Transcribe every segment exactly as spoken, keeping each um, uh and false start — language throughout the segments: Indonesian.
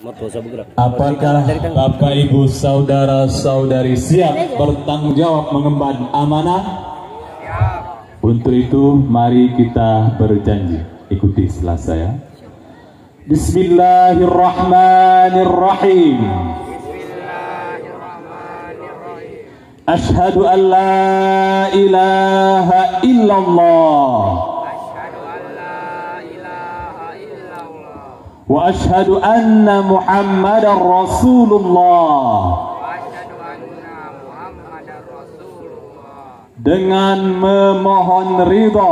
Apakah Bapak Ibu saudara-saudari siap bertanggung jawab mengemban amanah? Untuk itu mari kita berjanji. Ikuti setelah saya. Bismillahirrahmanirrahim. Asyhadu an la ilaha illallah wa asyhadu anna Muhammadar Rasulullah. Dengan memohon ridha,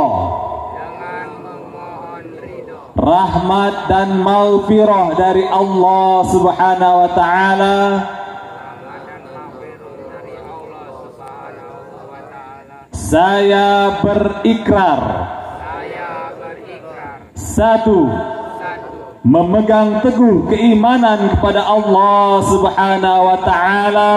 rahmat dan maghfirah dari Allah Subhanahu wa taala, saya berikrar, satu, memegang teguh keimanan kepada Allah Subhanahu wa taala,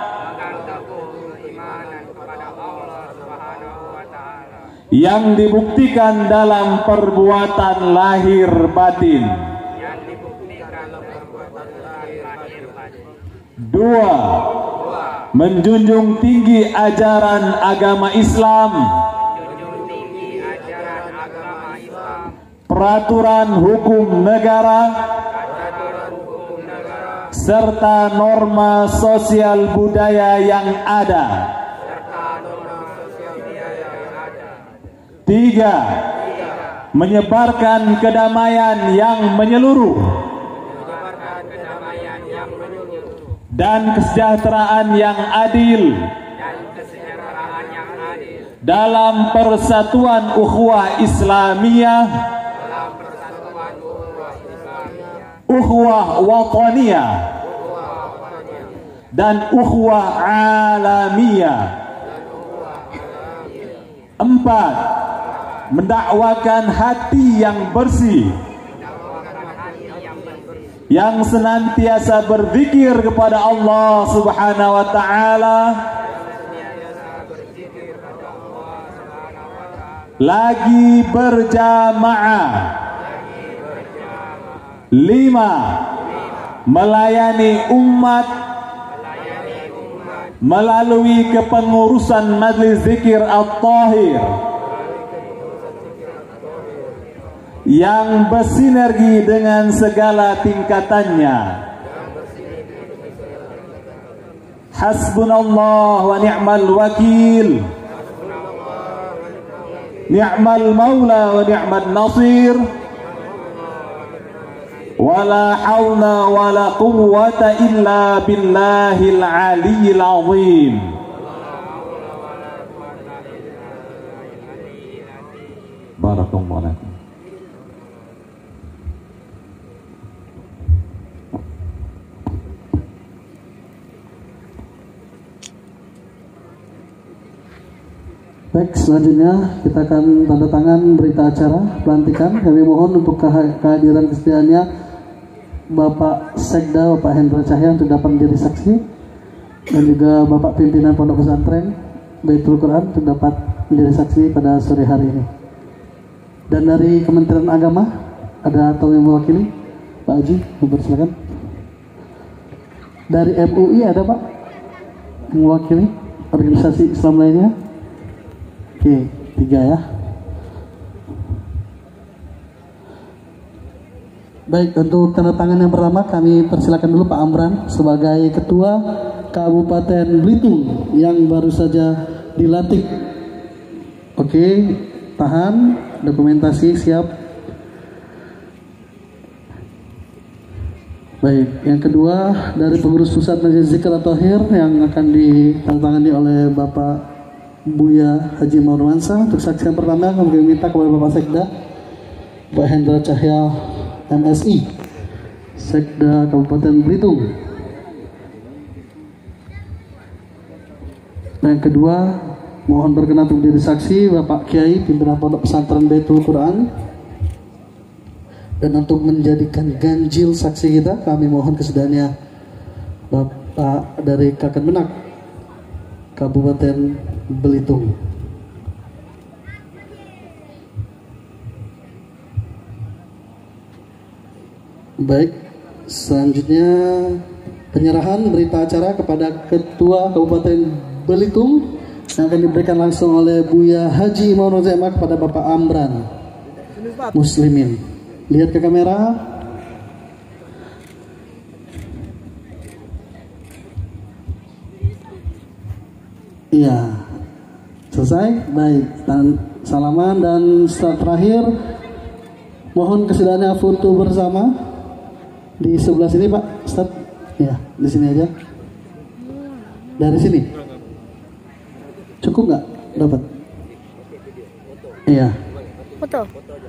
yang dibuktikan dalam perbuatan lahir batin. Dua, menjunjung tinggi ajaran agama Islam, peraturan hukum negara, serta norma sosial budaya yang ada. Tiga, menyebarkan kedamaian yang menyeluruh dan kesejahteraan yang adil dalam persatuan ukhuwah Islamiyah, ukhuwah wataniyah, dan ukhuwah alamiyah. Empat, mendakwakan hati yang bersih, yang senantiasa berzikir kepada Allah Subhanahu wa taala, lagi berjamaah. Lima, melayani umat melalui kepengurusan Majlis Zikir At-Thahir yang bersinergi dengan segala tingkatannya. Hasbunallah wa ni'mal wakil, ni'mal maula wa ni'mal nasir, wala hawla wala quwwata illa billahil aliyyil azim. Barakallahu lakum. Baik, selanjutnya kita akan tanda tangan berita acara pelantikan. Kami mohon untuk kehadiran kesediaannya Bapak Sekda, Bapak Hendra Cahya untuk dapat menjadi saksi, dan juga Bapak Pimpinan Pondok Pesantren Baitul Quran untuk dapat menjadi saksi pada sore hari ini. Dan dari Kementerian Agama ada atau yang mewakili? Pak Haji, silakan. Dari M U I ada Pak mewakili organisasi Islam lainnya? Oke, tiga ya. Baik, untuk tanda tangan yang pertama kami persilakan dulu Pak Amran sebagai Ketua Kabupaten Belitung yang baru saja dilantik. Oke, tahan, dokumentasi siap. Baik, yang kedua dari pengurus pusat Majlis Zikir At-Thahir yang akan ditandatangani oleh Bapak Buya Haji Maurwansa. Untuk saksi yang pertama kami minta kepada Bapak Sekda, Pak Hendra Cahya M S I, Sekda Kabupaten Belitung. Dan yang kedua, mohon berkenan untuk menjadi saksi Bapak Kiai Pimpinan Pondok Pesantren Baitul Quran. Dan untuk menjadikan ganjil saksi kita, kami mohon kesediaannya Bapak dari Kakenmenak Kabupaten Belitung. Baik, Selanjutnya penyerahan berita acara kepada Ketua Kabupaten Belitung yang akan diberikan langsung oleh Buya Haji Maulana Zema kepada Bapak Amran Muslimin. Lihat ke kamera. Iya, selesai. Baik, dan salaman dan setelah terakhir mohon kesediaannya foto bersama di sebelah sini Pak Ustaz. Ya, di sini aja. Dari sini. Cukup nggak dapat? Iya. Foto.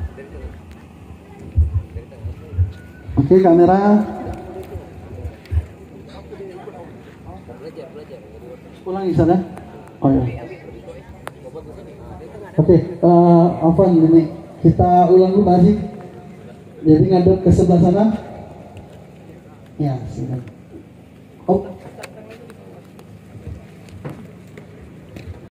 Oke, kamera. Ulangi sana. Oh ya. Oke, uh, apa ini? Kita ulang dulu Pak Haji. Jadi ngadep ke sebelah sana. Ya, silakan. Oh.